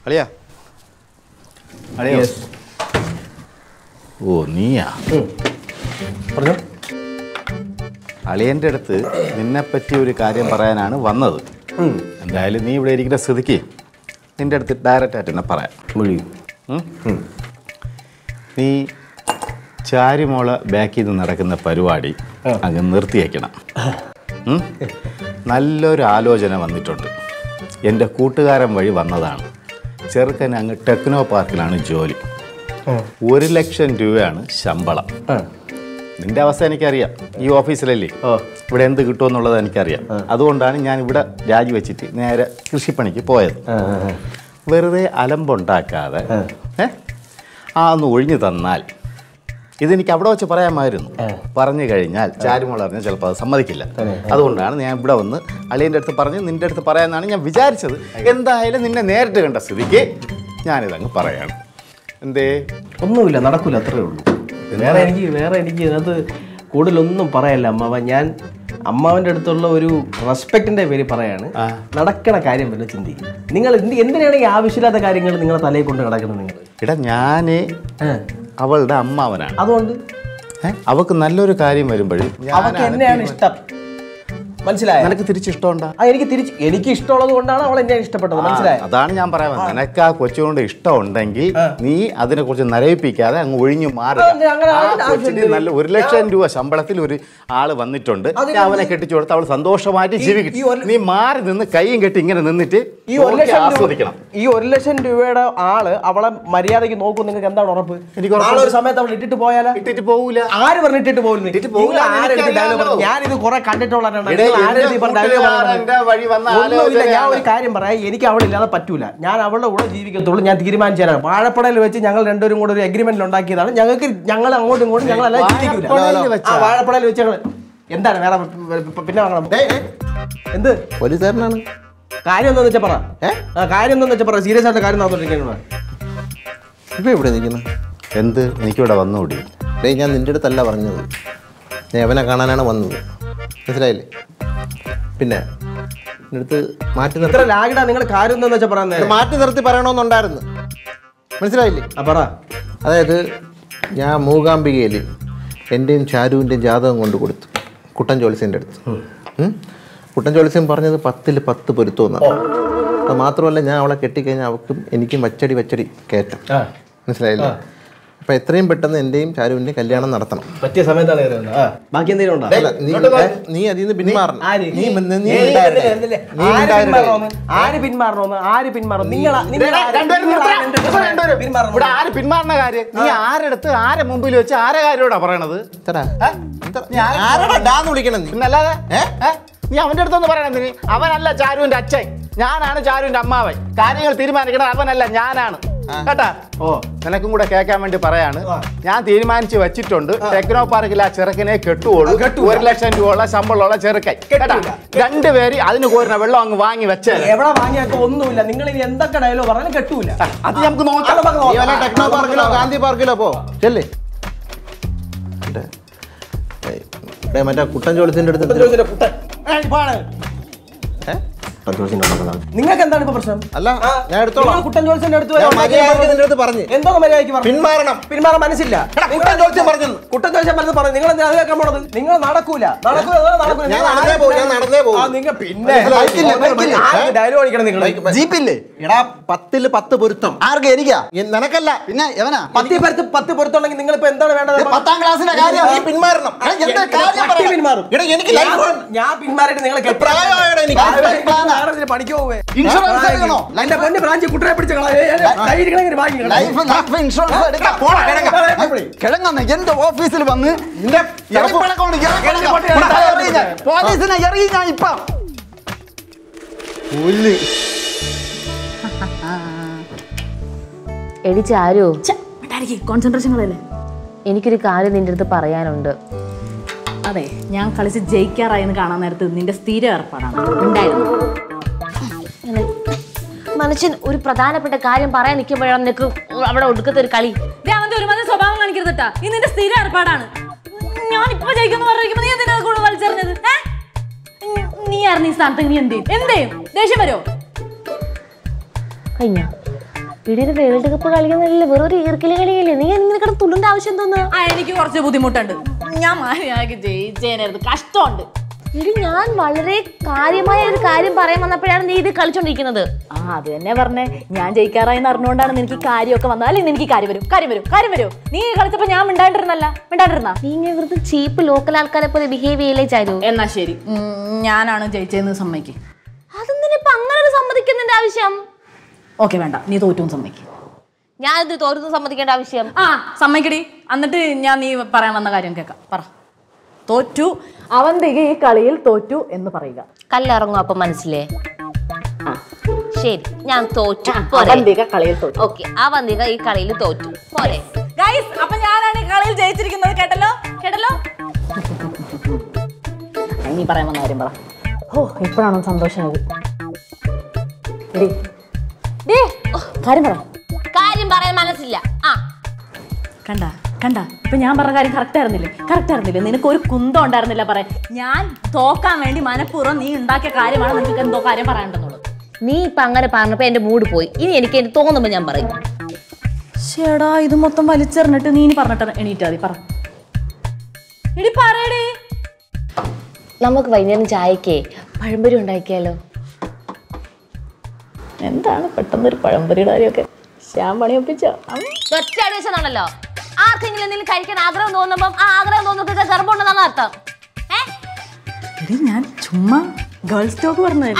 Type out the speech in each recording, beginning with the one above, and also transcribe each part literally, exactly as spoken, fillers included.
അളിയാ അളിയോ ഓ നീയാ പറഞ്ഞോ. അളിയൻ്റെ അടുത്ത് നിന്നെപ്പറ്റി ഒരു കാര്യം പറയാനാണ് വന്നത്. എന്തായാലും നീ ഇവിടെ ഇരിക്കുന്ന സ്ഥിതിക്ക് നിൻ്റെ അടുത്ത് ഡയറക്റ്റായിട്ട് എന്നെ പറയാം. മൊഴി നീ ചാരിമോളെ ബാക്കിൽ നിന്ന് നടക്കുന്ന പരിപാടി അങ്ങ് നിർത്തിയേക്കണം. നല്ലൊരു ആലോചന വന്നിട്ടുണ്ട്. എൻ്റെ കൂട്ടുകാരൻ വഴി വന്നതാണ്. ചെറുക്കൻ അങ്ങ് ടെക്നോ പാർക്കിലാണ് ജോലി. ഒരു ലക്ഷം രൂപയാണ് ശമ്പളം. നിന്റെ അവസ്ഥ എനിക്കറിയാം. ഈ ഓഫീസിലല്ലേ, ഇവിടെ എന്ത് കിട്ടുമെന്നുള്ളത് എനിക്കറിയാം. അതുകൊണ്ടാണ് ഞാൻ ഇവിടെ രാജിവെച്ചിട്ട് നേരെ കൃഷിപ്പണിക്ക് പോയത്. വെറുതെ അലമ്പുണ്ടാക്കാതെ ഏ ആ ഒന്ന് ഒഴിഞ്ഞു തന്നാൽ ഇതെനിക്ക് അവിടെ വെച്ച് പറയാമായിരുന്നു. പറഞ്ഞു കഴിഞ്ഞാൽ ചാരുമോൾ അറിഞ്ഞാൽ ചിലപ്പോൾ അത് സമ്മതിക്കില്ല. അതുകൊണ്ടാണ് ഞാൻ ഇവിടെ വന്ന് അളിയൻ്റെ അടുത്ത് പറഞ്ഞ് നിൻ്റെ അടുത്ത് പറയാമെന്നാണ് ഞാൻ വിചാരിച്ചത്. എന്തായാലും നിന്നെ നേരിട്ട് കണ്ട സ്ഥിതിക്ക് ഞാനിതങ്ങ് പറയാണ്. എന്തേ? ഒന്നുമില്ല, നടക്കില്ല, അത്രേ ഉള്ളൂ. വേറെ എനിക്ക് വേറെ എനിക്ക് ഇതിനകത്ത് കൂടുതലൊന്നും പറയല്ല അമ്മാവ. ഞാൻ അമ്മാവൻ്റെ അടുത്തുള്ള ഒരു റെസ്പെക്റ്റിൻ്റെ പേര് പറയാണ്. നടക്കണ കാര്യം വല്ല ചിന്തിക്കും. നിങ്ങൾ എന്ത് എന്തിനാണെങ്കിൽ ആവശ്യമില്ലാത്ത കാര്യങ്ങൾ നിങ്ങളെ തലയിൽ കൊണ്ട് നടക്കണം. നിങ്ങൾ ഇടാ ഞാൻ അവളുടെ അമ്മാവനാണ്. അതുകൊണ്ട് അവൾക്ക് നല്ലൊരു കാര്യം വരുമ്പോഴും അവൾക്ക് എന്നെയാണ് ഇഷ്ടം. മനസ്സിലായോ? നിനക്ക് തിരിച്ചിഷ്ടമുണ്ടോ? ആ എനിക്ക് തിരിച്ച് എനിക്ക് ഇഷ്ടമുള്ളത് കൊണ്ടാണ് അവൾ എന്നെ ഇഷ്ടപ്പെട്ടത്. മനസ്സിലായോ? അതാണ് ഞാൻ പറയാൻ വന്നത്. നിനക്ക് ആ കൊച്ചുകൊണ്ട് ഇഷ്ടമുണ്ടെങ്കിൽ നീ അതിനെ കുറിച്ച് നരയിപ്പിക്കാതെ അങ്ങ് ഒഴിഞ്ഞു മാറുക. നല്ല ഒരു ലക്ഷം രൂപ ശമ്പളത്തിൽ ഒരു ആള് വന്നിട്ടുണ്ട്. അവനെ കെട്ടിച്ചു കൊടുത്ത് അവൾ സന്തോഷമായിട്ട് ജീവിക്കും. നീ മാറി നിന്ന് കൈയും കെട്ടി ഇങ്ങനെ നിന്നിട്ട് ഈ ഒരു ലക്ഷം ആസ്വദിക്കണം. ഈ ഒരു ലക്ഷം രൂപയുടെ ആള് അവളെ മര്യാദയ്ക്ക് നോക്കും. നിങ്ങൾക്ക് എന്താണ് ഉറപ്പ്? എനിക്ക് ഒരു സമയത്ത് അവൾ ഇട്ടിട്ട് പോയാലോ? ഇട്ടിട്ട് പോകൂല. ആര് പറഞ്ഞിട്ടിട്ട് പോകില്ല? ഞാൻ ഇത് കുറെ കണ്ടിട്ടുള്ളതാണ്. ഞാൻ ഒരു കാര്യം പറയാം, എനിക്ക് അവളില്ലാതെ പറ്റൂല. ഞാൻ അവളുടെ കൂടെ ജീവിക്കത്തുള്ളൂ. ഞാൻ തീരുമാനിച്ചു തരാം. വാഴപ്പടയിൽ വെച്ച് ഞങ്ങൾ രണ്ടുപേരും കൂടെ ഒരു അഗ്രിമെന്റ് ഉണ്ടാക്കിയതാണ്. ഞങ്ങൾക്ക് ഞങ്ങൾ അങ്ങോട്ടും ഇങ്ങോട്ടും ഞങ്ങൾ എല്ലാം ജീവിക്കൂല. വാഴപ്പടയിൽ വെച്ച് ഞങ്ങൾ എന്താണ് വേറെ പിന്നെ വാങ്ങണം? എന്ത് പോലീസുകാരനാണ്? കാര്യം എന്താന്ന് വെച്ചാൽ പറ. ഏഹ് കാര്യം എന്താന്ന് വെച്ചാൽ പറ. സീരിയസ് ആയിട്ട് കാര്യം നടന്നുകൊണ്ടിരിക്കുന്നത്. ഇപ്പൊ എവിടെ നിൽക്കുന്നത്? എന്ത്? എനിക്കിവിടെ വന്നുകൂടി? ഡേയ്, ഞാൻ നിന്റെ അടുത്തല്ല പറഞ്ഞത്. ഞാൻ അവനെ കാണാനാണ് വന്നത്. മനസ്സിലായില്ലേ? പിന്നെ അടുത്ത് മാറ്റി നിർത്തി ലാഗിടാ. നിങ്ങൾ കാര്യം എന്താന്ന് വെച്ചാൽ പറയാൻ മാറ്റി നിർത്തി പറയണമെന്നുണ്ടായിരുന്നു. മനസ്സിലായില്ലേ? ആ പറ. അതായത് ഞാൻ മൂകാംബികയിൽ എൻ്റെയും ചാരുവിൻ്റെയും ജാതകം കൊണ്ട് കൊടുത്തു കുട്ടൻ ജോത്സ്യൻ്റെ അടുത്ത്. കുട്ടൻ ജോത്സ്യം പറഞ്ഞത് പത്തിൽ പത്ത് പൊരുത്തമെന്നാണ്. അത് മാത്രമല്ല, ഞാൻ അവളെ കെട്ടിക്കഴിഞ്ഞാൽ അവൾക്കും എനിക്കും വച്ചടി വച്ചടി കയറ്റം. മനസ്സിലായില്ലേ? അപ്പൊ എത്രയും പെട്ടെന്ന് എന്റെയും ചാരുവിന്റെയും കല്യാണം നടത്തണം. പറ്റിയ സമയത്താണ് ബാക്കി എന്തെങ്കിലും ഉണ്ടോ? നീ അതിൽ നിന്ന് പിന്മാറണം. ആര് പിന്മാറണോന്ന്? ആര് പിന്മാറും? നിങ്ങൾ ആര് പിന്മാറുന്ന കാര്യം നീ ആരെടുത്ത് ആരെ മുമ്പിൽ വെച്ച് ആരെ കാര്യോടാ പറയണത്? ആരോടാ വിളിക്കണം? പിന്നല്ലാതെ നീ അവന്റെ അടുത്തൊന്ന് പറയണത്. നീ അവനല്ല ചാരുവിന്റെ അച്ഛൻ, ഞാനാണ് ചാരുവിന്റെ അമ്മാവൻ. കാര്യങ്ങൾ തീരുമാനിക്കണം അവനല്ല, ഞാനാണ്. കേട്ടാ? ഓ, നിനക്കും കൂടെ കേൾക്കാൻ വേണ്ടി പറയാണ്. ഞാൻ തീരുമാനിച്ച് വെച്ചിട്ടുണ്ട്. ടെക്നോ പാർക്കിൽ ആ ചെറുക്കനെ കെട്ടുള്ളൂ. ഒരു ലക്ഷം രൂപയുള്ള ശമ്പളമുള്ള ചെറുക്കൻ. കേട്ടാ? രണ്ടുപേര് അതിന് കോരുന്ന വെള്ളം അങ്ങ് വാങ്ങി വെച്ചേ. എവിടെ വാങ്ങിയൊക്കെ ഒന്നുമില്ല. നിങ്ങൾ ഇനി എന്തൊക്കെ ഡയലോഗ് പറഞ്ഞാലും കെട്ടൂല. അത് നമുക്ക് നോക്കാം. ടെക്നോ പാർക്കിലോ ഗാന്ധി പാർക്കിലോ പോ. ചെല്ലേ മറ്റേ കുട്ടൻ ജോലിസിന്റെ അടുത്ത് നിങ്ങൾക്ക് എന്താണ് ഇപ്പൊ പ്രശ്നം? അല്ല, ഞാൻ എടുത്തോളാം. കുട്ടൻ ജോത്സ്യന്റെ അടുത്ത് പറഞ്ഞു എന്തോ മര്യാദയ്ക്ക് പിന്മാറണം. പിന്മാറാൻ മനസ്സില്ല. കുട്ടൻ ജോത്സ്യം പറഞ്ഞു കുട്ടൻ ജോത്സ്യം പറഞ്ഞു പറഞ്ഞു നിങ്ങൾ എന്താ കേൾക്കാൻ പോണത്? നിങ്ങൾ നടക്കൂല. പിന്നെ ഡയലോഗ് അടിക്കണം. നിങ്ങൾ ജീപ്പില്ലേ? എടാ, പത്തില് പത്ത് പൊരുത്തം. ആർക്ക്? എനിക്കാ? നിനക്കല്ല. പിന്നെ എവനാ? പത്തി പത്ത് പത്ത് പൊരുത്തമുണ്ടെങ്കിൽ നിങ്ങൾ ഇപ്പൊ എന്താണ് വേണ്ടത്? പത്താം ക്ലാസ്സിന്റെ കാര്യം. നീ പിന്മാറണം. പിന്മാറും. എനിക്ക് ഞാൻ പിന്മാറിയിട്ട് നിങ്ങൾ പണിക്ക് പോവേ. ഇൻഷുറൻസ് എടുക്കണോ? എന്റെ പൊന്ന് ബ്രാഞ്ച് കുട്ടനെ പിടിച്ച കിഴങ്ങ എന്റെ ഓഫീസിൽ വന്ന് പോലീസിനെ ഇറങ്ങി ഞാൻ ഇപ്പൊ എടി ചാരു, കോൺസെൻട്രേഷൻ. എനിക്കൊരു കാര്യം നിന്റെ അടുത്ത് പറയാനുണ്ട്. അതെ, ഞാൻ കളിച്ച് ജയിക്കാറായെന്ന് കാണാൻ നേരത്ത് നിന്റെ സ്ഥിര ഏർപ്പാടാണ് ഉണ്ടായിരുന്നു. മനുഷ്യൻ ഒരു പ്രധാനപ്പെട്ട കാര്യം പറയാൻ നിൽക്കുമ്പോഴാണ് നിനക്ക് അവിടെ ഒടുക്കത്തെ ഒരു കളി. അവന്റെ ഒരുമാതിരി സ്വഭാവം കാണിക്കരുതട്ടാ. ഈ നിന്റെ സ്ഥിര ഏർപ്പാടാണ്. ഞാൻ ഇപ്പൊ ജയിക്കുന്നു പറഞ്ഞിരിക്കുമ്പോ നീ എന്തിനാ കൂടെ വലിച്ചെറിഞ്ഞത്? നീ ആയിരുന്നു ഈ സ്ഥാനത്ത്. നീ എന്ത് ചെയ്യും? എന്ത് ചെയ്യും? ദേഷ്യം വരുമോ? കഴിഞ്ഞ ഇടിയൊരു വേൾഡ് കപ്പ് കളിക്കുന്നില്ല, വെറൊരു ഈർക്കിലി കളിയല്ലേ. നീ എന്തിനു കിടന്ന് തുള്ളിന്റെ ആവശ്യം തോന്നുന്നു? ആ എനിക്ക് കുറച്ച് ബുദ്ധിമുട്ടുണ്ട്. ഞാൻ മാറിയാക്കി ജയിച്ചേനരുത്, കഷ്ടമുണ്ട്. ഇടി ഞാൻ വളരെ കാര്യമായ ഒരു കാര്യം പറയാൻ വന്നപ്പോഴാണ് നീ ഇത് കളിച്ചോണ്ടിരിക്കുന്നത്. ആ അത് തന്നെ പറഞ്ഞേ, ഞാൻ ജയിക്കാറായെന്ന് അറിഞ്ഞുകൊണ്ടാണ് നിനക്ക് കാര്യമൊക്കെ വന്നത്. അല്ലെങ്കിൽ എനിക്ക് കാര്യം വരും കാര്യം വരും കാര്യം വരും. നീ കളിച്ചപ്പോ ഞാൻ മിണ്ടാണ്ടിരുന്നല്ല മിണ്ടാണ്ടിരുന്ന നീ ഇങ്ങനെ വെറുതെ ചീപ്പ് ലോക്കൽ ആൾക്കാരെ പോലെ ബിഹേവ് ചെയ്യലേ ചാരു. എന്നാ ശരി, ഞാനാണ് ജയിച്ചതെന്ന് സമ്മതിക്ക്. അതെന്തിനിപ്പോ അങ്ങനെ ഒരു സമ്മതിക്കുന്നതിന്റെ ആവശ്യം? ഓക്കെ വേണ്ട, നീ തോറ്റും സമ്മതിക്ക്. ഞാനിത് തോരുന്നു സമ്മതിക്കേണ്ട ആവശ്യം? ആ സമ്മതിക്കടി. എന്നിട്ട് ഞാൻ നീ പറയാൻ വന്ന കാര്യം കേൾക്കാം. പറ. തോറ്റു, അവന്തിക ഈ കളിയിൽ തോറ്റു എന്ന് പറയുക. കല്ലിറങ്ങും അപ്പൊ മനസ്സിലേ? ശരി, ഞാൻ തോറ്റു. അവന്തിക കളിയിൽ തോറ്റു. ഓക്കെ, അവന്തിക ഈ കളിയിൽ തോറ്റു പോരെ. ഗൈസ്, അപ്പൊ ഞാനാണ് ഈ കളിയിൽ ജയിച്ചിരിക്കുന്നത്. കേട്ടല്ലോ കേട്ടല്ലോ. നീ പറയാൻ വന്ന കാര്യം പറ. ഓ ഇപ്പോഴാണോ സന്തോഷമായത്? കാര്യം പറ. കാര്യം പറയാൻ മനസ്സില്ല. ആ കണ്ട കണ്ട ഇപ്പൊ ഞാൻ പറഞ്ഞ കാര്യം കറക്റ്റ് ആയിരുന്നില്ലേ? കറക്റ്റ് ആയിരുന്നില്ലേ? നിനക്ക് ഒരു കുന്തം ഉണ്ടായിരുന്നില്ല പറയാൻ. ഞാൻ തോക്കാൻ വേണ്ടി മനഃപൂർവ്വം നീ ഉണ്ടാക്കിയ കാര്യമാണ്. നിനക്ക് എന്തോ കാര്യം പറയാനുണ്ടെന്നുള്ളത്. നീ ഇപ്പൊ അങ്ങനെ പറഞ്ഞപ്പോ എന്റെ മൂഡ് പോയി. ഇനി എനിക്ക് എനിക്ക് തോന്നുമ്പോ ഞാൻ പറയും. ചേടാ, ഇത് മൊത്തം വലിച്ചെറിഞ്ഞിട്ട് നീ ഇനി പറഞ്ഞിട്ട് എണീറ്റാ മതി. പറ. എടി പറയടേ. നമുക്ക് വൈകുന്നേരം ചായക്കേ പഴംപൊരി ഉണ്ടാക്കിയാലോ? എന്താണ് പെട്ടെന്നൊരു പഴംപൊരിയുടെ കാര്യമൊക്കെ? ശ്യാം പണി ഒപ്പിച്ചോ? ഒറ്റ വെച്ചാണല്ലോ. ആർക്കെങ്കിലും എന്തെങ്കിലും കഴിക്കാൻ ആഗ്രഹം തോന്നുമ്പോ ആ ആഗ്രഹം തോന്നുന്നൊക്കെ ഗർഭമുണ്ടെന്നാണ് അർത്ഥം. എടി ഞാൻ ചുമ്മാ ഗേൾസ് ടോക്ക് പറഞ്ഞത്.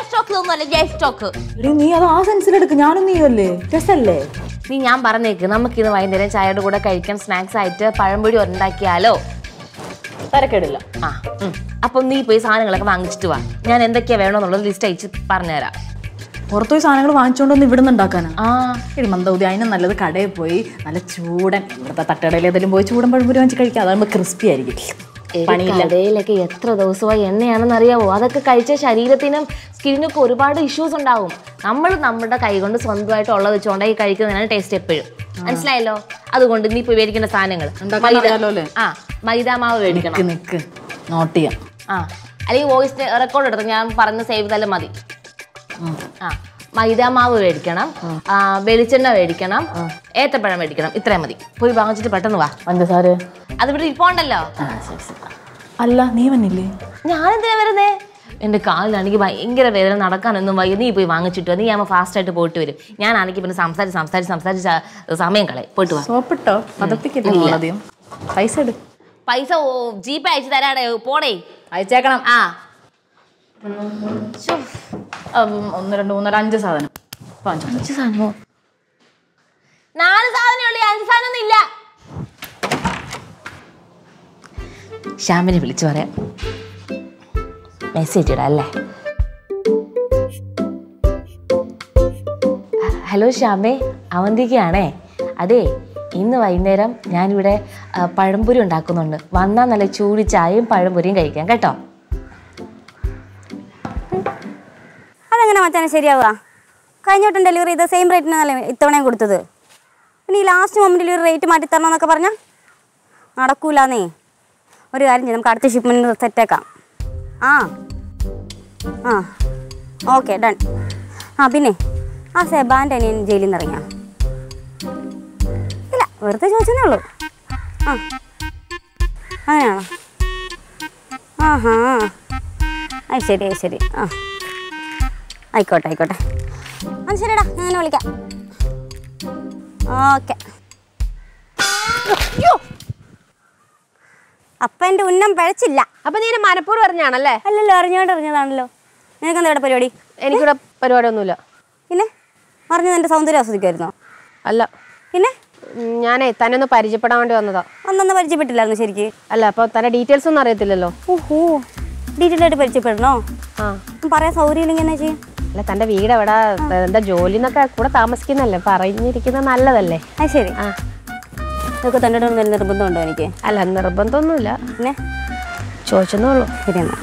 നീ അത് ആ സെൻസിലെടുക്ക്. ഞാനും നീയല്ലേ, രസല്ലേ? നീ ഞാൻ പറഞ്ഞേക്ക്, നമുക്കിന്ന് വൈകുന്നേരം ചായയുടെ കൂടെ കഴിക്കാൻ സ്നാക്സ് ആയിട്ട് പഴംപൊരി ഉണ്ടാക്കിയാലോ? തരക്കേടില്ല. ആ അപ്പം നീ പോയി സാധനങ്ങളൊക്കെ വാങ്ങിച്ചിട്ട് വാ. ഞാൻ എന്തൊക്കെയാ വേണമെന്നുള്ളത് ലിസ്റ്റ് അയച്ച് പറഞ്ഞുതരാം. പുറത്തുപോയി സാധനങ്ങൾ വാങ്ങിച്ചുകൊണ്ടൊന്ന് ഇവിടുന്ന് ഉണ്ടാക്കാനാ? ആ എടി മന്ദബുദ്ധി, അതിനും നല്ലത് കടയിൽ പോയി നല്ല ചൂടൻ ഇവിടുത്തെ തട്ടുകടയിൽ ഏതെങ്കിലും പോയി ചൂടൻ പഴംപൊരി വാങ്ങിച്ച് കഴിക്കാം. അതാകുമ്പോൾ ക്രിസ്പി ആയിരിക്കും. കടയിലൊക്കെ എത്ര ദിവസമായി എണ്ണയാണെന്ന് അറിയാവോ? അതൊക്കെ കഴിച്ച ശരീരത്തിനും സ്കിന്നിനൊക്കെ ഒരുപാട് ഇഷ്യൂസ് ഉണ്ടാവും. നമ്മൾ നമ്മുടെ കൈ കൊണ്ട് സ്വന്തമായിട്ട് ഉള്ളത് വെച്ചുകൊണ്ടായി കഴിക്കുന്നതിനാണ് ടേസ്റ്റ് എപ്പോഴും. മനസ്സിലായല്ലോ? അതുകൊണ്ട് നീ പോയി മേടിക്കുന്ന സാധനങ്ങൾ ആ മൈദാമാവ് മേടിക്കണം. നിക്ക് നോട്ട് ചെയ്യാം. ആ അല്ലെങ്കിൽ വോയിസ് റെക്കോർഡ് എടുത്ത് ഞാൻ പറഞ്ഞ് സേവ് ചെയ്താലും മതി. ആ മൈദാമാവ് മേടിക്കണം, വെളിച്ചെണ്ണ മേടിക്കണം, ഏത്തപ്പഴം മേടിക്കണം. ഇത്രയും മതി. പോയി വാങ്ങിച്ചിട്ട് പെട്ടെന്ന് വാ. പഞ്ചസാര അതിവിടെ ഇരിപ്പോണ്ടല്ലോ. അല്ല നീ വന്നില്ലേ? ഞാനെന്തിനാ വരുന്നേ? എൻ്റെ കാലിലാണെങ്കിൽ ഭയങ്കര വേദന, നടക്കാനൊന്നും വയ്യ. നീ പോയി വാങ്ങിച്ചിട്ട് നീ ആകുമ്പോൾ ഫാസ്റ്റ് ആയിട്ട് പോയിട്ട് വരും. ഞാനാണെങ്കിൽ പിന്നെ സംസാരിച്ച് സംസാരിച്ച് സംസാരിച്ച് സമയം കളയും. പോയിട്ട് വാ. സോപ്പിട്ടോ? പതപ്പിക്കില്ല. പൈസ എടു. പൈസ ജീപ്പ് അയച്ചു തരാടേ. പോടേ, അയച്ചേക്കണം. ആ ഒന്ന് രണ്ട് മൂന്നര അഞ്ച് സാധനം. അഞ്ച് സാധനമോ? നാല് സാധനമേ ഉള്ളൂ, അഞ്ച് സാധനം ഇല്ല. ശ്യാമിനെ വിളിച്ചു പറയാം. മെസ്സേജ് ഇടാം അല്ലേ? ഹലോ ശ്യാമേ, അവന്തികയാണേ. അതെ, ഇന്ന് വൈകുന്നേരം ഞാനിവിടെ പഴംപൊരി ഉണ്ടാക്കുന്നുണ്ട്. വന്നാൽ നല്ല ചൂടി ചായയും പഴംപൊരിയും കഴിക്കാം കേട്ടോ. അതെങ്ങനെ മച്ചാനെ ശരിയാവുക? കഴിഞ്ഞ വട്ടം ഡെലിവറി ചെയ്ത സെയിം റേറ്റിനല്ലേ ഇത്തവണയും കൊടുത്തത്. പിന്നെ ഈ ലാസ്റ്റ് മൊമെൻറ്റിൽ ഒരു റേറ്റ് മാറ്റി തരണമെന്നൊക്കെ പറഞ്ഞാൽ നടക്കൂലെന്നേ. ഒരു കാര്യം ചെയ്യും, നമുക്ക് അടുത്ത ഷിപ്മെൻറ്റ് സെറ്റാക്കാം. ആ ആ ഓക്കെ ഡൺ. ആ പിന്നെ ആ സെബാൻ്റെ അനിയൻ ജയിലിൽ നിന്ന് ഇറങ്ങിയാ? ഇല്ല, വെറുതെ ചോദിച്ചതേ ഉള്ളൂ. ആ അങ്ങനെയാണോ? ആ ഹാ അത് ശരി അത് ശരി. ആ ആയിക്കോട്ടെ ആയിക്കോട്ടെ. അത് ശരിടാ, ഞാൻ വിളിക്കാം. ഓക്കെ. അപ്പം എൻ്റെ ഉന്നം പഴച്ചില്ല. അപ്പം നീ മനപ്പൂർവ്വം അറിഞ്ഞാണല്ലേ? അല്ലല്ലോ, അറിഞ്ഞോണ്ട് അറിഞ്ഞതാണല്ലോ. നിനക്കെന്താ ഇവിടെ പരിപാടി? എനിക്കിവിടെ പരിപാടിയൊന്നുമില്ല. പിന്നെ അറിഞ്ഞത് എൻ്റെ സൗന്ദര്യം ആസ്വദിക്കുമായിരുന്നോ? അല്ല. പിന്നെ ഞാനേ തന്നെ ഒന്ന് പരിചയപ്പെടാൻ വേണ്ടി വന്നതാ. ഒന്നൊന്നും പരിചയപ്പെട്ടില്ലായിരുന്നു ശരിക്ക്? അല്ല, അപ്പോൾ തന്റെ ഡീറ്റെയിൽസ് ഒന്നും അറിയത്തില്ലല്ലോ. ഓഹോ, ഡീറ്റെയിൽ ആയിട്ട് പരിചയപ്പെടണോ? ആ പറയാൻ സൗകര്യമില്ലെങ്കിൽ എന്നാ ചെയ്യും? അല്ല, തന്റെ വീട് എവിടെ, എന്താ ജോലി എന്നൊക്കെ കൂടെ താമസിക്കുന്നല്ലേ, പറഞ്ഞിരിക്കുന്നത് നല്ലതല്ലേ? അത് ശരി. ആ ഇതൊക്കെ തൻ്റെ ഒന്നും വലിയ നിർബന്ധമുണ്ടോ എനിക്ക്? അല്ല, നിർബന്ധമൊന്നുമില്ല, പിന്നെ ചോദിച്ചെന്നേ ഉള്ളൂ. ശരി എന്നാ.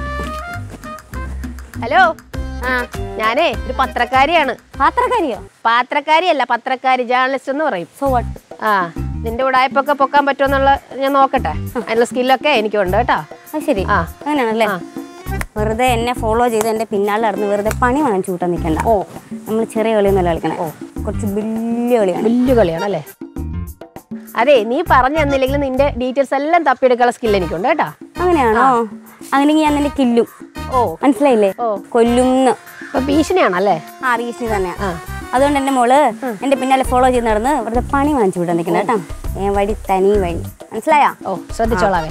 ഹലോ, ആ ഞാനേ ഒരു പത്രക്കാരിയാണ്. പാത്രക്കാരിയോ? പാത്രക്കാരിയല്ല, പത്രക്കാരി, ജേർണലിസ്റ്റ് എന്ന് പറയും. So what? ആ നിന്റെ ഉടായ്പൊക്കെ പൊക്കാൻ പറ്റുമെന്നുള്ള ഞാൻ നോക്കട്ടെ. അതിനുള്ള സ്കില്ലൊക്കെ എനിക്കുണ്ട് കേട്ടോ. അത് ശരി. ആ അങ്ങനെയാണല്ലേ. വെറുതെ എന്നെ ഫോളോ ചെയ്ത് എൻ്റെ പിന്നാലെ നടന്ന് വെറുതെ പണി വാങ്ങിച്ചു കൂട്ടാൻ നിൽക്കണ്ട. ഓ നമ്മൾ ചെറിയ കളിയൊന്നുമല്ല കളിക്കണേ. ഓ കുറച്ച് വലിയ കളിയാണ്. വലിയ കളിയാണല്ലേ? അതെ, നീ പറഞ്ഞു തന്നില്ലെങ്കിൽ നിന്റെ ഡീറ്റെയിൽസ് എല്ലാം തപ്പിയെടുക്കാനുള്ള സ്കിൽ എനിക്കുണ്ട് കേട്ടാ. അങ്ങനെയാണോ? അങ്ങനെയെങ്കിൽ ഞാൻ നിന്റെ കില്ലും. ഓ മനസ്സിലായില്ലേ? കൊല്ലുന്ന്. അപ്പൊ ഭീഷണിയാണല്ലേ? ആ ഭീഷണി തന്നെയാ. അതുകൊണ്ട് എന്റെ മോള് എന്റെ പിന്നാലെ ഫോളോ ചെയ്ത് നടന്ന് വെറുതെ പണി വാങ്ങിച്ചു വിടാൻ നിൽക്കണ കേട്ടോ. ഏ വഴി തനി വഴി. മനസ്സിലായോ? ഓ ശ്രദ്ധിച്ചോളാവേ.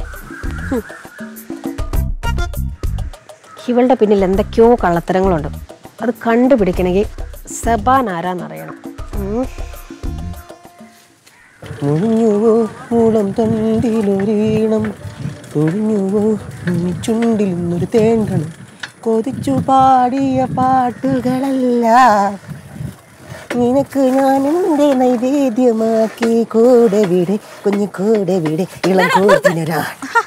ഇവളുടെ പിന്നിൽ എന്തൊക്കെയോ കള്ളത്തരങ്ങളുണ്ട്. അത് കണ്ടുപിടിക്കണമെങ്കിൽ സബാൻ ആരാന്നറിയണം. ചുണ്ടിൽ നിന്നൊരു തേങ്കണം കൊതിച്ചു പാടിയ പാട്ടുകളല്ല നിനക്ക് ഞാൻ എന്റെ നൈവേദ്യമാക്കി കൂടെ വീട് കുഞ്ഞു കൂടെ വീട് ഇളം കൂട്ടിനൊരാ.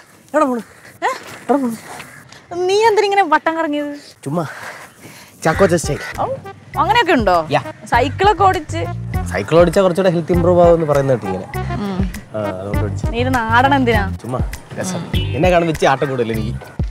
നീ എന്തിനിങ്ങനെ വട്ടം കറങ്ങിയത്? ചുമ്മാ ചാക്കോച്ച സ്റ്റൈൽ. അങ്ങനെയൊക്കെ ഉണ്ടോ? സൈക്കിളൊക്കെ ഓടിച്ച് സൈക്കിൾ ഓടിച്ചാൽ കുറച്ചുകൂടെ ഹെൽത്ത് ഇമ്പ്രൂവ് ആവും എന്ന് പറയുന്ന കേട്ട് ഇങ്ങനെ. നീ നാടൻ എന്തിനാ? ചുമ്മാ രസം. എന്നെ കാണും വെച്ച് ആട്ടം കൂടല്ലേ എനിക്ക്.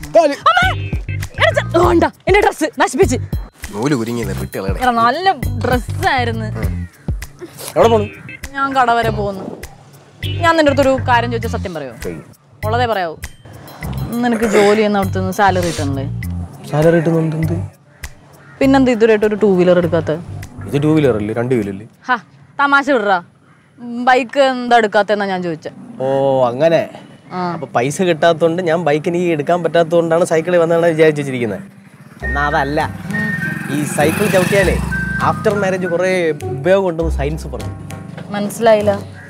എന്റെ ഡ്രസ് നശിപ്പിച്ച് നൂല് കുരുങ്ങി വിട്ടുകളെ. നല്ല ഡ്രസ്സായിരുന്നു. എവിടെ പോണു? ഞാൻ കട വരെ പോകുന്നു. ഞാൻ നിന്റെ അടുത്തൊരു കാര്യം ചോദിച്ചാൽ സത്യം പറയോ? ഉള്ളതേ പറയാവൂ. നിനക്ക് ജോലി ചെയ്യുന്ന അവിടുത്തെ സാലറി കിട്ടണല്ലേ? സാലറി കിട്ടുന്നുണ്ട്. പിന്നെന്താ ഇതുവരെയായിട്ട് ഒരു ടൂ വീലർ എടുക്കാത്ത? ഇത് ടൂ വീലർ അല്ലേ? രണ്ട് വീലല്ലേ? ഹാ തമാശ വിടറാ. ബൈക്ക് എന്താ എടുക്കാത്തെന്നാ ഞാൻ ചോദിച്ചത്. ഓ അങ്ങനെ. അപ്പൊ പൈസ കിട്ടാത്തതുകൊണ്ട് ഞാൻ ബൈക്ക് എനിക്ക് എടുക്കാൻ പറ്റാത്തതുകൊണ്ടാണ് സൈക്കിളിൽ വന്നതാണ് വിചാരിച്ചു വെച്ചിരിക്കുന്നത്. എന്നാ അതല്ല, ഈ സൈക്കിൾ ചവിട്ടിയാലേ ആഫ്റ്റർ മാരേജ് കുറെ ഉപയോഗം ഉണ്ടെന്ന് സയൻസ് പറഞ്ഞു. മനസ്സിലായില്ല.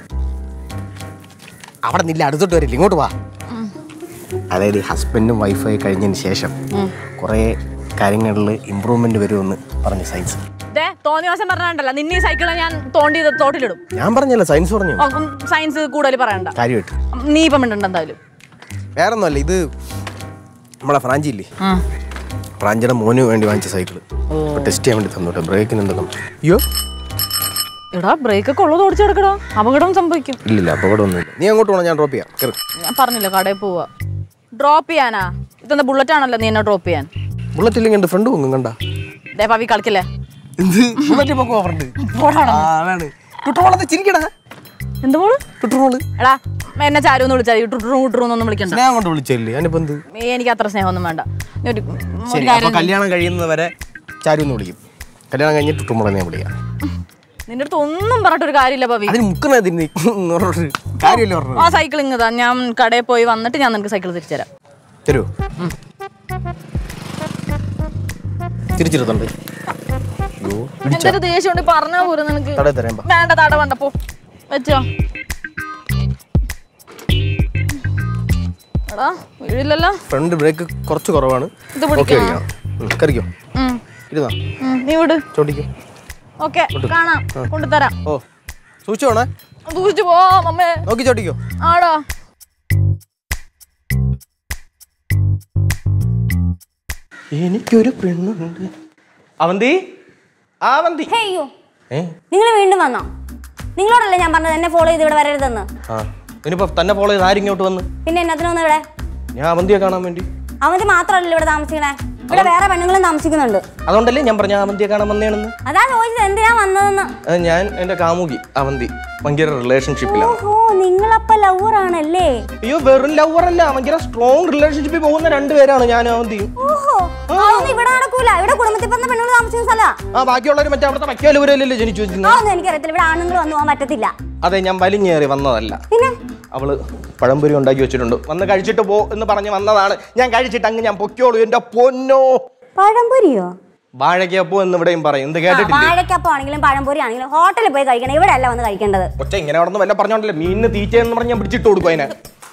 അവിടെ നില്ല, അടുത്തോട്ട് വരില്ല, ഇങ്ങോട്ട് വാ. അതായത് ഹസ്ബൻഡും വൈഫായി കഴിഞ്ഞതിന് ശേഷം കുറെ കാര്യങ്ങളിൽ ഇമ്പ്രൂവ്മെന്റ് വരുമെന്ന് പറഞ്ഞു സയൻസ്. തോന്നിയ ദിവസം പറഞ്ഞാണ്ടല്ലോ നിന്നെ സൈക്കിളെ ഞാൻ തോണ്ടി തോട്ടിലിടും. ഞാൻ പറഞ്ഞല്ല, സയൻസ് പറഞ്ഞു. സയൻസ് കൂടുതൽ പറയണ്ട. കാര്യമായിട്ട് നീ ഇപ്പം മിണ്ടണ്ട എന്തായാലും. വേറൊന്നുമല്ല, ഇത് നമ്മളെ ഫ്രാഞ്ചി ഇല്ലേ, ഫ്രാഞ്ചിയുടെ മോന് വേണ്ടി വാങ്ങിച്ച സൈക്കിള് ടെസ്റ്റ് ചെയ്യാൻ വേണ്ടി തന്നോട്ടെ. ബ്രേക്കിന് എന്തൊക്കെ? അയ്യോ എടാ ബ്രേക്ക് ഒക്കെ ഉള്ളത് ഓടിച്ചു കിടക്കടാ, അപകടം സംഭവിക്കും. ഇല്ലില്ല, അപകടമൊന്നുമില്ല. നീ അങ്ങോട്ട് പോകണം, ഞാൻ ഡ്രോപ്പ് ചെയ്യാം. ഞാൻ പറഞ്ഞില്ല കടയിൽ പോവാ. ഡ്രോപ്പ് ചെയ്യാനാ? ഇതെന്താ ബുള്ളറ്റ് ആണല്ലോ നീ എന്നെ ഡ്രോപ്പ് ചെയ്യാൻ? ബുള്ളറ്റ് ഇല്ലെങ്കിൽ എൻ്റെ ഫ്രണ്ട് പൊങ്ങും കണ്ട. ദേ പവി കളിക്കില്ലേ? എന്ത് മോള്? എടാ എന്നെ ചാരൂന്ന് വിളിച്ചാൽ ടുട്ടറൂ ടുട്ടറൂന്നൊന്നും വിളിക്കണ്ട. സ്നേഹം കൊണ്ട് വിളിച്ചല്ലേ? അതിനിപ്പോ എനിക്ക് അത്ര സ്നേഹമൊന്നും വേണ്ട. കല്യാണം കഴിയുന്നവരെ ചാരൂന്ന് വിളിക്കും, കല്യാണം കഴിഞ്ഞ് ടുട്ടുമുളനെ വിളിക്കാം. നിന്റെ അടുത്ത് ഒന്നും പറഞ്ഞിട്ടൊരു കാര്യമില്ല പവി. അതിന് മുക്കുന്നതിന് കാര്യമല്ലേ പറഞ്ഞു. ആ സൈക്കിൾ ഇങ്ങതാ, ഞാൻ കടയിൽ പോയി വന്നിട്ട് ഞാൻ നിനക്ക് സൈക്കിൾ തിരിച്ചു തരാം. തരുമോ? തിരിച്ചെടുത്തുണ്ട്. എന്തൊരു ദേഷ്യം കൊണ്ട് പറഞ്ഞാ പോരും നിനക്ക്. വേണ്ട തട വേണ്ട, പോ വെച്ചോ. എടാ വീഴില്ലല്ലോ. ഫ്രണ്ട് ബ്രേക്ക് കുറച്ച് കുറവാണ്. ഇത് പിടിക്കണം. കറിക്കോ ഇരുന്നാ നീ വിട്. ചോട്ടിക്കോ. ഓക്കെ കാണാം, കൊണ്ടുതരാം. ഓ സൂക്ഷിച്ചു വേണേ. സൂക്ഷിച്ചു പോ മമ്മേ. നോക്കി ചോട്ടിക്കോ. ആടോ എനിക്കൊരു പെണ്ണുണ്ട്. അവന്തി, അവന്തി. അയ്യോ നിങ്ങൾ വീണ്ടും വന്നോ? നിങ്ങളോടല്ലേ ഞാൻ പറഞ്ഞത് എന്നെ ഫോളോ ചെയ്ത് ഇവിടെ വരരുതെന്ന്? ആ ഇനിയിപ്പോ തന്നെ ഫോളോ ചെയ്ത് ആരിങ്ങോട്ട് വന്ന്? പിന്നെ എന്നതിനൊന്ന് ഇവിടെ? ഞാൻ അവന്തിയെ കാണാൻ വേണ്ടി. അവന്തി മാത്രമല്ലല്ലോ ഇവിടെ താമസിക്കണേ, ഇവിടെ വേറെ പെണ്ണുങ്ങളും താമസിക്കുന്നുണ്ട്. അതുകൊണ്ടല്ലേ ഞാൻ പറഞ്ഞ അവന്തിയെ കാണാൻ വന്നേണെന്ന്. അതാ ചോദിച്ചത് എന്തിനാ വന്നതെന്ന്. ഞാൻ എന്റെ കാമുകി അവന്തി ഭയങ്കര റിലേഷൻഷിപ്പിലാണ്. ഓഹോ നിങ്ങളപ്പ ലവർ ആണല്ലേ? അയ്യോ വെറും ലവർ അല്ല, ഭയങ്കര സ്ട്രോങ് റിലേഷൻഷിപ്പിൽ പോകുന്ന രണ്ടുപേരാണ് ഞാനും അവന്തിയും. ഓഹോ അതൊന്നും ഇവിടെ നടക്കൂല. ഇവിടെ കുടുംബത്തിൽ പറഞ്ഞ പെണ്ണുങ്ങൾ താമസിക്കുന്ന സ്ഥലം. ആ ബാക്കിയുള്ളവർ മറ്റേ അവിടുത്തെ മറ്റേ ജനിച്ചു വെച്ചിരുന്നു. അതൊന്നും എനിക്കറിയത്തില്ല. ഇവിടെ ആണുങ്ങൾ വന്നു പോകാൻ പറ്റത്തില്ല. അതെ ഞാൻ വലിഞ്ഞേറി വന്നതല്ല. പിന്നെ അവള് പഴംപൊരി ഉണ്ടാക്കി വെച്ചിട്ടുണ്ട്, വന്ന് കഴിച്ചിട്ട് പോ എന്ന് പറഞ്ഞ് വന്നതാണ്. ഞാൻ കഴിച്ചിട്ട് അങ്ങ് ഞാൻ പൊക്കോളൂ. എന്റെ പൊന്നോ. പഴംപൊരിയോ? വാഴക്കപ്പോ എന്ന് ഇവിടെയും പറയും. എന്ത് കേട്ടിട്ടില്ലേ? വാഴക്കപ്പം ആണെങ്കിലും പഴംപൊരി ആണെങ്കിലും ഹോട്ടലിൽ പോയി കഴിക്കണം, ഇവിടെ അല്ല വന്ന് കഴിക്കേണ്ടത്. ഒറ്റ ഇങ്ങനെ അവിടെ നിന്ന് വല്ല പറഞ്ഞോണ്ടല്ലേ മീനിന് തീറ്റ എന്ന് പറഞ്ഞ് ഞാൻ പിടിച്ചിട്ട് കൊടുക്കും അതിനെ.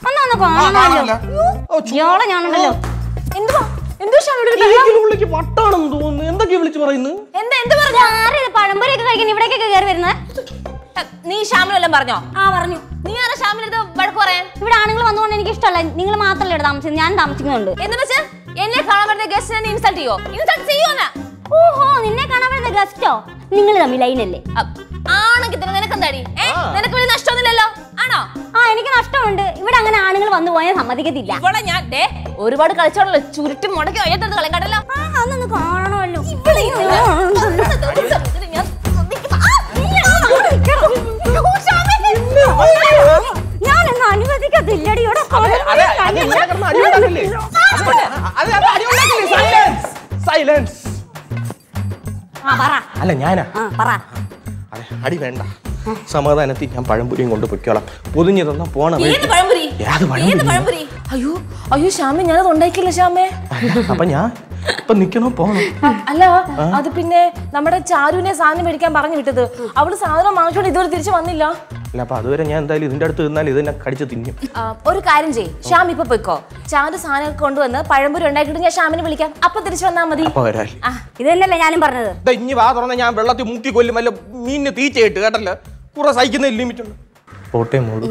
വട്ടാണെന്ന് തോന്നുന്നു. എന്തൊക്കെയാ വിളിച്ചു പറയുന്നത്? പഴംപൊരിയൊക്കെ കഴിക്കാൻ ഇവിടേക്കൊക്കെ കയറി വരുന്നത്. നീ ഷാമിലെല്ലാം പറഞ്ഞോ? ആ പറഞ്ഞു. നീ ആരാ ഷാമിലെടുത്ത് വഴക്ക് പറയാൻ? ഇവിടെ ആണുങ്ങൾ വന്നുകൊണ്ട് എനിക്ക് ഇഷ്ടമല്ല. നിങ്ങൾ മാത്രമല്ല ഇവിടെ താമസിക്കുന്നത്, ഞാൻ താമസിക്കുന്നുണ്ട്. എന്ന് വെച്ചാ എന്നെ കാണാൻ വരുന്ന ഗസ്റ്റിനെ ഇൻസൾട്ട് ചെയ്യോ? ഇൻസൾട്ട് ചെയ്യോന്നാ? ഓഹോ നിന്നെ കാണാൻ വരുന്ന ഗസ്റ്റോ? നിങ്ങൾ തമ്മിൽ ലൈനല്ലേ? ആണെങ്കിൽ തന്നെ നിനക്ക് എന്താടി? നിനക്ക് വലിയ നഷ്ടമൊന്നുമില്ലല്ലോ, ആണോ? ആ എനിക്ക് നഷ്ടമുണ്ട്. ഇവിടെ അങ്ങനെ ആണുങ്ങൾ വന്നു പോയാൽ സമ്മതിക്കത്തില്ല. ഇവിടെ ഞാൻ ഒരുപാട് കളിച്ചോളല്ലോ, ചുരുട്ടും മുടക്കി ഒയ്യത്തെടുത്ത് കളയും കണ്ടല്ലോ. അതൊന്ന് കാണണമല്ലോ. സൈലൻസ്. പറ അല്ല ഞാനാ. പറ. അതെ, അടി വേണ്ട. സമാധാനത്തിൽ ഞാൻ പഴംപൊരിയും കൊണ്ട് പൊയ്ക്കോളാം. പൊതിഞ്ഞു തന്നാ പോണം. ഏത് പഴംപൊരി? ഏത് ഏത് പഴംപൊരി? അയ്യോ അയ്യോ ശ്യാമേ, ഞാനത് ഉണ്ടാക്കിയില്ല ശ്യാമേ. അപ്പൊ ഞാൻ ഇപ്പൊ നിക്കണോ പോണോ? അല്ല, അത് പിന്നെ നമ്മുടെ ചാരുവിനെ സാധനം മേടിക്കാൻ പറഞ്ഞു വിട്ടത്. അവള് സാധനം വാങ്ങിച്ചോണ്ട് ഇതുവരെ തിരിച്ചു വന്നില്ല. അല്ല, അപ്പൊ അതുവരെ ഞാൻ എന്തായാലും ഇതിന്റെ അടുത്ത് നിന്നാൽ ഇതെന്നെ കടിച്ച് തിന്നും. ഒരു കാര്യം ചെയ്യ്, ശ്യാം ഇപ്പൊ പോയിക്കോ. ചാരു സാധനം കൊണ്ടുവന്ന് പഴംപൊരി ഉണ്ടാക്കിയിട്ട് ഞാൻ ശ്യാമിനെ വിളിക്കാം. അപ്പൊ തിരിച്ചു വന്നാ മതി. ഇത് തന്നെയല്ലേ ഞാനും പറഞ്ഞത്. ഇനി വാ തുറന്ന ഞാൻ വെള്ളത്തിൽ മുക്കി കൊല്ലും. വല്ല മീനിന് തീറ്റയിട്ട് കേട്ടല്ലോ. കുറെ സഹിക്കുന്ന ലിമിറ്റ് ഉണ്ട്. പോട്ടെ മോളൂ.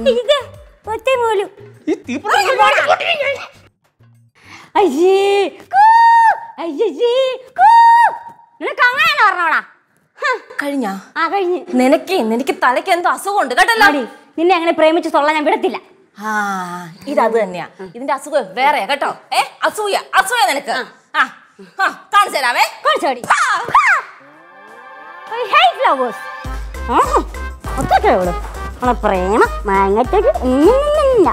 കഴിഞ്ഞാ നിനക്ക് നിനക്ക് തലയ്ക്ക് എന്തോ അസുഖമുണ്ട് കേട്ടല്ലോ. നിന്നെ അങ്ങനെ പ്രേമിച്ച് തൊള്ള ഞാൻ വിടത്തില്ല. ആ ഇതത് തന്നെയാ. ഇതിന്റെ അസുഖം വേറെയാ കേട്ടോ. ഏ അസൂയ അസൂയ നിനക്ക്. ആ കാണിച്ചു തരാവേ. കാണിച്ചോടി. പ്രേമ മാങ്ങത്തേക്ക് ഇല്ല.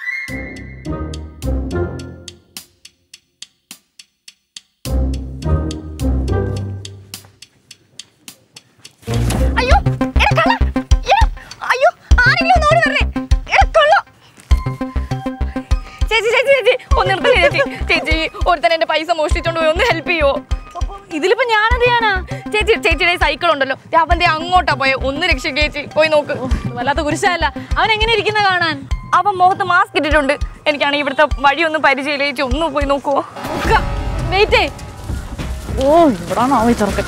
ഒരുത്തൻ എന്റെ പൈസ മോഷ്ടിച്ചോണ്ട് പോയി, ഒന്ന് ഹെൽപ്പ് ചെയ്യോ? ഇതിലിപ്പോ ഞാനത് ചെയ്യാനാ? ചേച്ചി ചേച്ചിയുടെ സൈക്കിൾ ഉണ്ടല്ലോ, അവന്റെ അങ്ങോട്ടാ പോയെ, ഒന്ന് രക്ഷിക്കുക ചേച്ചി, പോയി നോക്ക്. വല്ലാത്ത കുരിശല്ല. അവൻ എങ്ങനെ ഇരിക്കുന്ന കാണാൻ? അവൻ മുഖത്ത് മാസ്ക് ഇട്ടിട്ടുണ്ട്. എനിക്കാണെങ്കിൽ ഇവിടുത്തെ വഴിയൊന്നും പരിചയമില്ല ചേച്ചി, ഒന്ന് പോയി നോക്കുവോ? വെയിറ്റ്. ഓ ഇവിടാണ് ആവി ചെറുക്കൻ.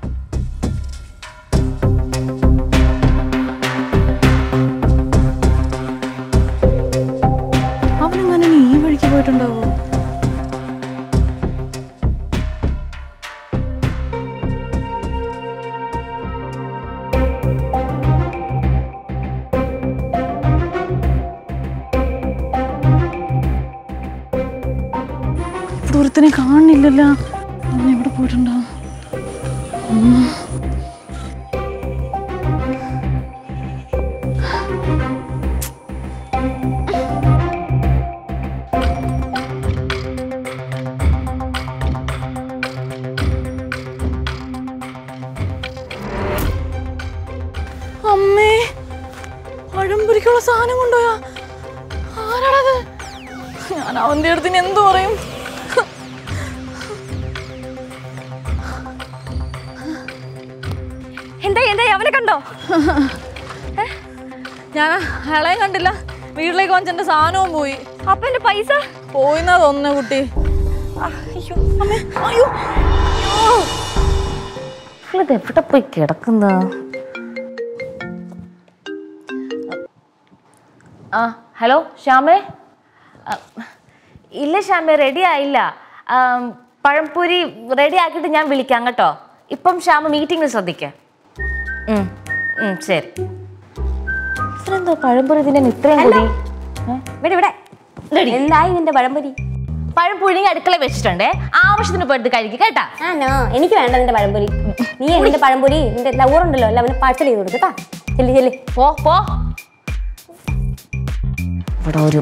അവനെങ്ങനെ ഈ വഴിക്ക് പോയിട്ടുണ്ടാവോ? ദൂരത്തിനെ കാണുന്നില്ലല്ലോ. അവൻ എവിടെ പോയിട്ടുണ്ടാവും? അമ്മേ, പഴംപൊരിക്കുള്ള സാധനം കൊണ്ടുപോയാ? ആരാണത്? ഞാൻ അവന്റെ അടുത്തിന് എന്തു പറയും? എന്താ എന്താ അവനെ കണ്ടോ? ഞാൻ അയാളെയും കണ്ടില്ല. വീട്ടിലേക്ക് വന്നിട്ട് എന്റെ സാധനവും പോയി. അപ്പൊ എന്റെ പൈസ പോയിന്നാ തോന്നുന്നേ കുട്ടി. അയ്യോ അമ്മേ, അയ്യോ ഇത് എവിടെ പോയി കിടക്കുന്ന? ആ ഹലോ ശ്യാമേ. ഇല്ല ശ്യാമേ, റെഡി ആയില്ല. പഴംപൊരി റെഡി ആക്കിയിട്ട് ഞാൻ വിളിക്കാം കേട്ടോ. ഇപ്പം ശ്യാമ മീറ്റിംഗിൽ ശ്രദ്ധിക്കാം. ശരി. എന്തോ പഴംപൊരി ഇതിന്റെ ഇത്രയും കൂടി. എന്തായി നിന്റെ പഴംപൊരി? പഴം പുഴുങ്ങി അടുക്കള വെച്ചിട്ടുണ്ടേ, ആവശ്യത്തിന് പോയിട്ട് കഴിക്കും കേട്ടാ. ആണോ? എനിക്ക് വേണ്ട നിന്റെ പഴംപൊരി. നീ എന്റെ പഴംപൊരി നിന്റെ ലവറുണ്ടല്ലോ, അല്ല അവനെ പാഴ്സൽ ചെയ്ത് കൊടുക്കട്ടാ. ചെല്ലി ചെല്ലി പോ പോ. ഇവിടെ ഒരു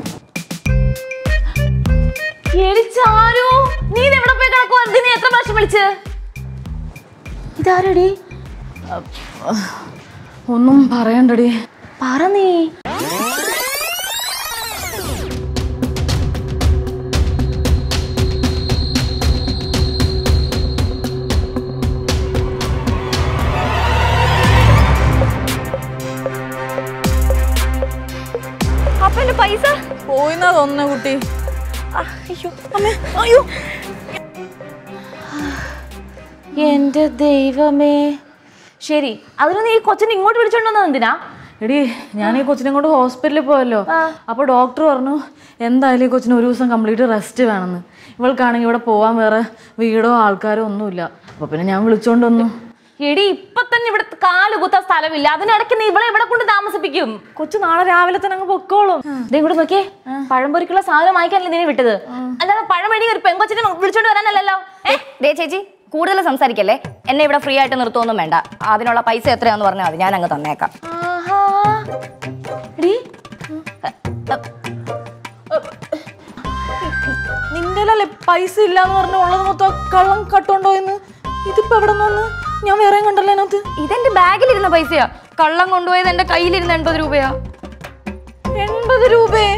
എലിച്ചാരോ, നീ എവിടെ പോയി കിടക്കുവാ? നീ എത്ര പ്രാവശ്യം വിളിച്ച്? ഇതാരടി? ഒന്നും പറയണ്ടടി. പറ നീ. അപ്പൊ എന്റെ പൈസ പോയിന്നാ തോന്നുന്നേ കുട്ടി. അയ്യോ അമ്മേ, അയ്യോ എന്റെ ദൈവമേ. ശരി, അതിന് നീ കൊച്ചിനെ ഇങ്ങോട്ട് വിളിച്ചോണ്ടെന്നത് എന്തിനാ? എടി, ഞാൻ ഈ കൊച്ചിനെ കൊണ്ട് ഹോസ്പിറ്റലിൽ പോയല്ലോ. അപ്പോൾ ഡോക്ടർ പറഞ്ഞു എന്തായാലും ഈ കൊച്ചിന് ഒരു ദിവസം കംപ്ലീറ്റ് റെസ്റ്റ് വേണമെന്ന്. ഇവൾക്കാണെങ്കിൽ ഇവിടെ പോവാൻ വേറെ വീടോ ആൾക്കാരോ ഒന്നുമില്ല. അപ്പൊ പിന്നെ ഞാൻ വിളിച്ചോണ്ട് വന്നു. എടി, ഇപ്പൊ തന്നെ ഇവിടെ കാല് കുത്താൻ സ്ഥലമില്ല. അതിനിടയ്ക്ക് നീ ഇവളെ ഇവിടെ കൊണ്ട് താമസിപ്പിക്കും. കൊച്ചു നാളെ രാവിലെ തന്നെ അങ്ങ് പൊക്കോളും. ഇവിടെ നോക്കിയേ, പഴംപൊരിക്കുള്ള സാധനം വാങ്ങിക്കാനല്ലേ നീ വിട്ടത്, അല്ലാതെ പഴം വേണ്ടി ഒരു പെങ്കൊച്ചിനെ വിളിച്ചോണ്ട് വരാനല്ലല്ലോ. ദേ ചേച്ചി, കൂടുതൽ സംസാരിക്കല്ലേ. എന്നെ ഇവിടെ ഫ്രീ ആയിട്ട് നിർത്തുമൊന്നും വേണ്ട. അതിനുള്ള പൈസ എത്രയാന്ന് പറഞ്ഞാൽ മതി, ഞാൻ അങ്ങ് തന്നേക്കാം. നിന്റെ അല്ലേ പൈസ ഇല്ലാന്ന് പറഞ്ഞ ഉള്ളത് മൊത്തം കള്ളം കട്ടോണ്ടോ എന്ന്. ഇതിപ്പോ എവിടെ നിന്ന് ഞാൻ വേറെയും കണ്ടല്ലോ അതിനകത്ത്. ഇതെന്റെ ബാഗിലിരുന്ന പൈസയാ. കള്ളം കൊണ്ടുപോയത് എന്റെ കയ്യിലിരുന്ന എൺപത് രൂപയാ. എൺപത് രൂപയെ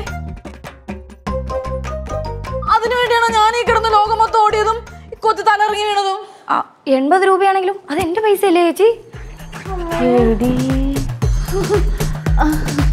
അതിനു വേണ്ടിയാണോ ഞാൻ ഈ കിടന്ന് ലോകം മൊത്തം ഓടിയതും കൊച്ചു തലയിറങ്ങി വീണതും? എൺപത് രൂപയാണെങ്കിലും അത് എന്റെ പൈസ അല്ലേ ചേച്ചി?